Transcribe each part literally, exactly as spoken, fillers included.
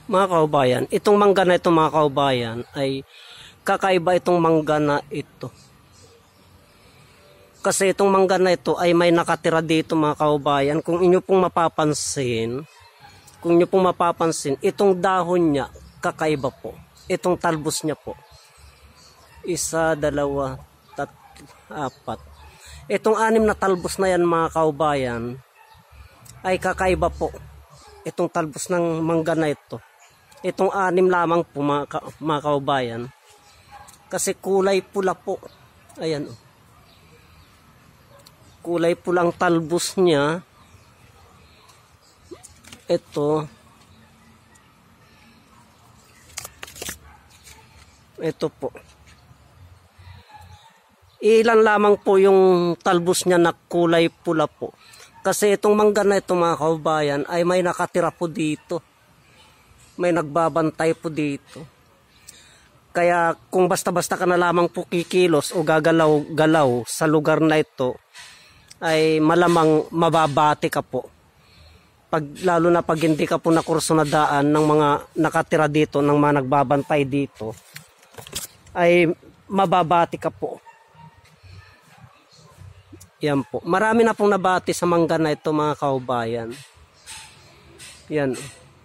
Mga kaubayan, itong mangga na ito mga kaubayan ay kakaiba itong mangga na ito. Kasi itong mangga na ito ay may nakatira dito mga kaubayan. Kung inyo pong mapapansin, kung inyo pong mapapansin, itong dahon niya kakaiba po. Itong talbos niya po. Isa, dalawa, tatlo, apat. Itong anim na talbos na yan mga kaubayan ay kakaiba po. Itong talbos ng mangga na ito. Itong anim lamang po mga, ka, mga kaubayan. Kasi kulay pula po. Ayan o. Kulay pulang talbos niya. Ito. Ito po. Ilan lamang po yung talbos niya na kulay pula po. Kasi itong mangga na ito mga kaubayan ay may nakatira po dito. May nagbabantay po dito. Kaya kung basta-basta ka na lamang po kikilos o gagalaw-galaw sa lugar na ito, ay malamang mababati ka po. Pag, lalo na pag hindi ka po nakurso na daan ng mga nakatira dito, ng mga nagbabantay dito, ay mababati ka po. Yan po. Marami na pong nabati sa mangga na ito mga kaubayan. Yan.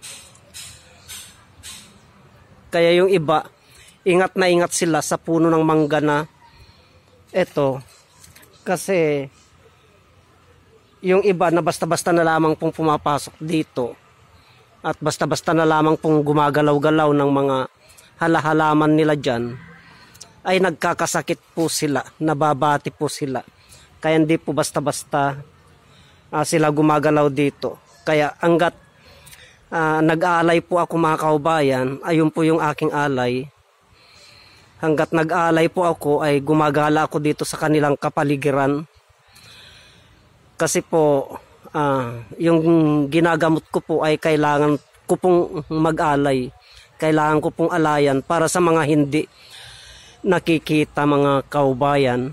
Kaya yung iba, ingat na ingat sila sa puno ng mangga na ito. Kasi yung iba na basta-basta na lamang pong pumapasok dito at basta-basta na lamang pong gumagalaw-galaw ng mga halahalaman nila dyan, ay nagkakasakit po sila, nababati po sila. Kaya hindi po basta-basta uh, sila gumagalaw dito. Kaya hanggat uh, nag-aalay po ako mga kaubayan, ayun po yung aking alay. Hanggat nag-aalay po ako ay gumagala ako dito sa kanilang kapaligiran. Kasi po uh, yung ginagamot ko po ay kailangan ko pong mag-alay. Kailangan ko pong alayan para sa mga hindi nakikita mga kaubayan.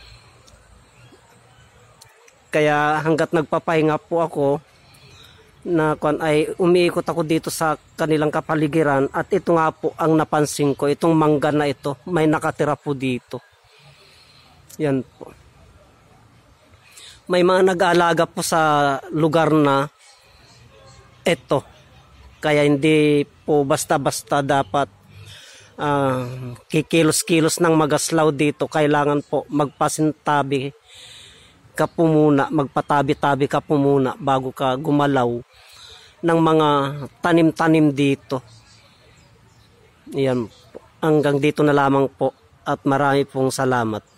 Kaya hanggat nagpapahinga po ako, na kung ay umiikot ako dito sa kanilang kapaligiran, at ito nga po ang napansin ko, itong mangga na ito, may nakatira po dito. Yan po. May mga nag-aalaga po sa lugar na ito. Kaya hindi po basta-basta dapat uh, kikilos-kilos ng magaslaw dito. Kailangan po magpasintabi ka po muna, magpatabi-tabi ka po muna bago ka gumalaw ng mga tanim-tanim dito. Yan po. Hanggang dito na lamang po at marami pong salamat.